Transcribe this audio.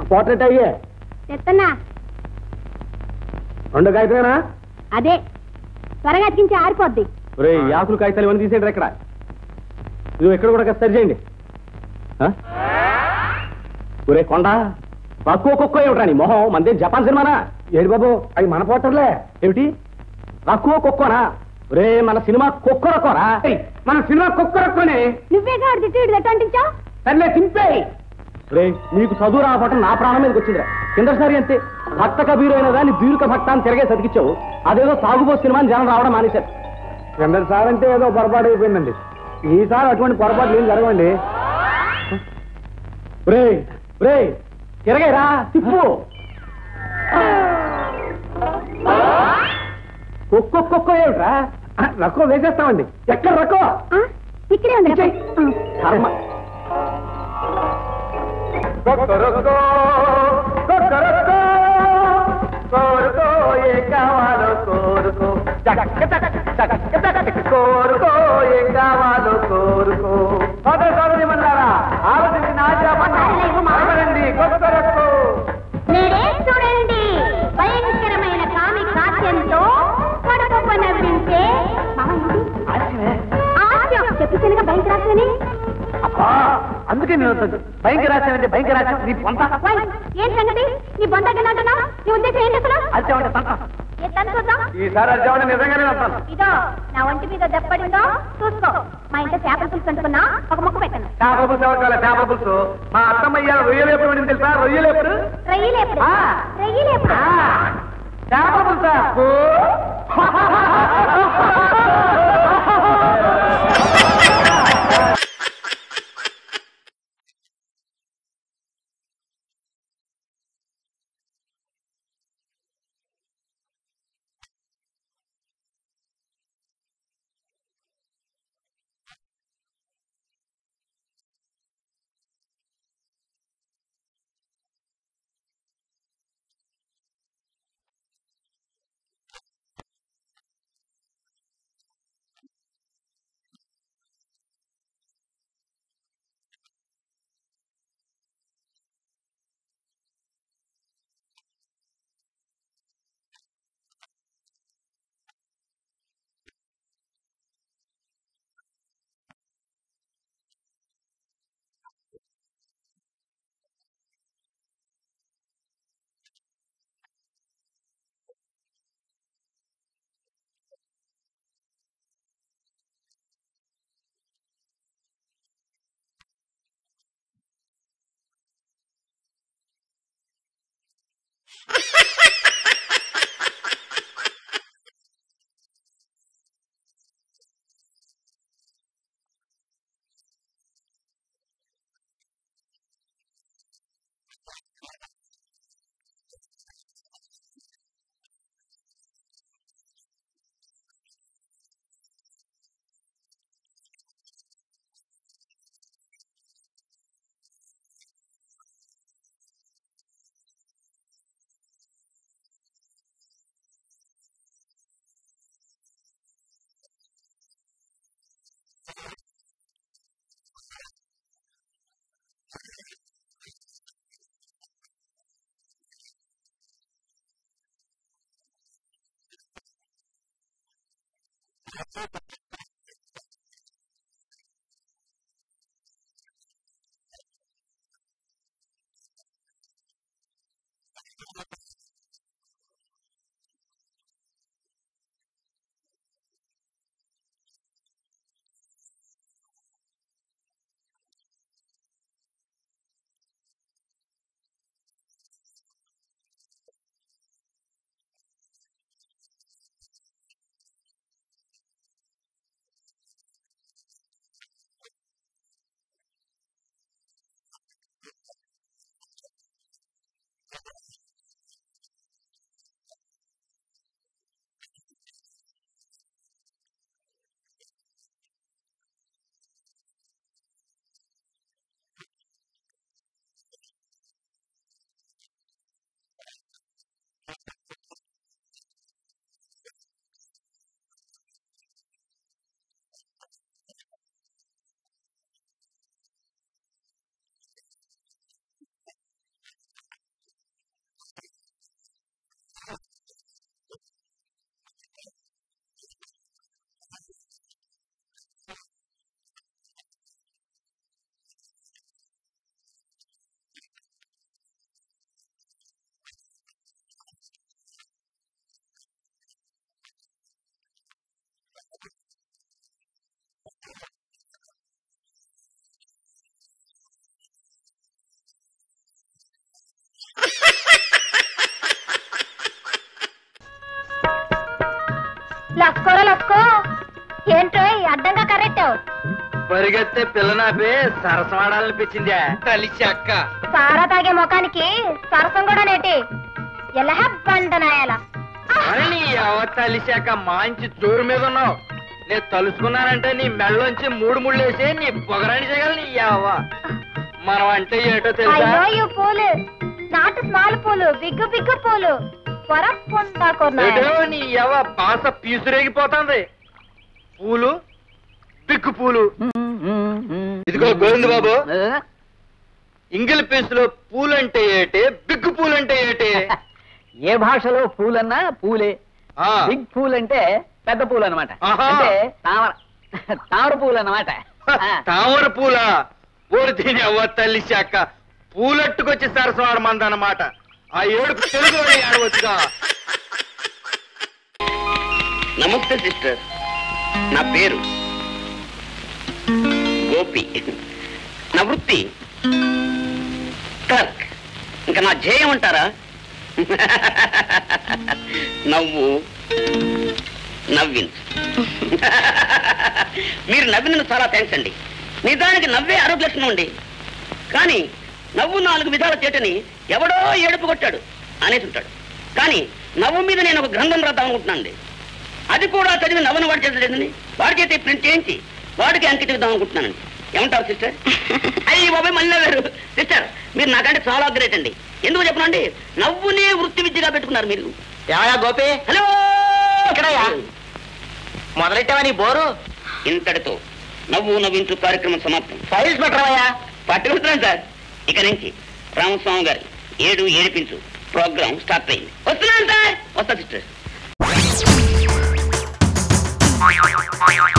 Portrait అయ్యే చెప్తున్నా 2 కాగితమేనా? అదే త్వరగా అతికించి ఆరిపోద్ది. ఆకులు కాగితాలు ఇవన్నీ తీసేయండి. ఎక్కడ నువ్వు ఎక్కడ కూడా సరి చేయండి. ఒరే కొండ తక్కువ కుక్క ఏమిట్రా నీ మొహం? మందే జపాన్ సినిమానా? ఏడు బాబు అవి మన పోటర్లే. ఏమిటి తక్కువ కుక్కనా? ఒరే మన సినిమా కుక్కరకోరా. మన సినిమా కుక్కరక్కనే. నువ్వేగా అంటించావు. సర్లే చింపేయి. రే నీకు చదువు రావటం నా ప్రాణం మీదకి వచ్చిందిరా. కిందసారి అంతే భక్త కబీరు అయిన దాన్ని బీరుక భక్త అని తిరగే సతికిచ్చావు. అదేదో తాగుబో సినిమాని జనం రావడం మానేశారు. కిందసారి అంటే ఏదో పొరపాటు అయిపోయిందండి. ఈసారి అటువంటి పొరపాట్లు ఏం జరగండి. రే రే తిరగేరా తిప్పు. కుక్క ఏమిట్రా? రక్కో వేసేస్తామండి. ఎక్కడ రక్కో? ఇక్కడే ఉంది. కర్మ. చూడండి భయంకరమైన కామి కాశ్యంతో కడుపు నవ్వించే చెప్పినగా భయంకరాశని. అందుకే నేను భయంకరాశం అంటే భయంకరాశం. నీ పొంత ఏం సంగతి? నీ బొందగినట్టున్నా నీ ఉద్దేశం ఏంటి అసలు? అర్జామంటే ఈసారి అర్జామంటే నిజంగానే వస్తాను. ఇదో నా ఒంటి మీద దెబ్బడిందో చూసుకో. మా ఇంట్లో చేపల పులుసు అనుకున్నా ఒక మొక్క పెట్టాను. చేపల పులుసు ఎవరికాల? చేపల పులుసు మా అత్తమ్మ రొయ్యలేపుడు అని తెలుసా? రొయ్యలేపుడు రొయ్యలేపుడు రొయ్యలేపుడు చేపల పులుసా? పరిగెత్తే పిల్లనాపే సరసమాడాలనిపించిందా కలిసి అక్క సారా తాగే ముఖానికి సరసం కూడా నేటి ఎలా బండనాయాల తలిశాక మంచి జోరు మీద ఉన్నావు. నేను తలుసుకున్నానంటే నీ మెళ్ళలోంచి 3 ముళ్ళేసి నీ పొగరాని చేయగల నీ యావ. మనం అంటే ఏటో తెలుసా? పూలు నాటు స్మాల్ పూలు బిగ్గు బిగ్గు పూలు నీ యవ బాస పీసురేగిపోతుంది. పూలు బిగ్గు పూలు. ఇదిగో గోవింద బాబు, ఇంగిల్ పీసులో పూలంటే ఏటే, బిగ్గు పూలంటే ఏటే? ఏ భాషలో పూలన్నా పూలే. బిగ్ పూల్ అంటే పెద్ద పూలు అనమాట. అంటే తామర పూలు అన్నమాట. తామర పూల ఊరు దీని అవ్వ తల్లి శాఖ పూలట్టుకొచ్చి సరసవాడమందన్నమాట. ఆ ఏడుపు తెలుగు ఆడవచ్చుగా. నమస్తే సిస్టర్, నా పేరు గోపి, నా వృత్తి క్లర్క్. ఇంకా నా ధ్యేయం అంటారా? నవ్వు నవ్వింది. మీరు నవ్వినందుకు చాలా థ్యాంక్స్ అండి. నిజానికి నవ్వే ఆరోగ్య లక్షణం అండి. కానీ నవ్వు 4 విధాల చేటని ఎవడో ఏడుపు కొట్టాడు అనేసి ఉంటాడు. కానీ నవ్వు మీద నేను ఒక గ్రంథం రాద్దాం అనుకుంటున్నానండి. అది కూడా చదివి నవ్వును వాడు చేసలేదండి. వాడి చేతి ప్రింట్ చేయించి వాడికి అంకితం ఇద్దాం అనుకుంటున్నానండి. ఏమంటారు సిస్టర్? అయ్యి బాబాయ్ మళ్ళీ నవ్వారు. సిస్టర్ మీరు నాకంటే చాలా గ్రేట్ అండి. ఎందుకు చెప్పనండి, నవ్వునే వృత్తి విద్యగా పెట్టుకున్నారు మీరు. గోపి, హలో, ఎక్కడయ్యా మొదలెట్టావా నీ బోరు? ఇంతటితో నవ్వు నవ్వించు కార్యక్రమం సమాప్తం. ఫైల్స్ పెట్టరావయ్యా? పట్టుకుంటున్నాను సార్. ఇక నుంచి రామస్వామి గారి ఏడిపించు ప్రోగ్రాం స్టార్ట్ అయింది. వస్తున్నాను సార్. వస్తా సిస్టర్.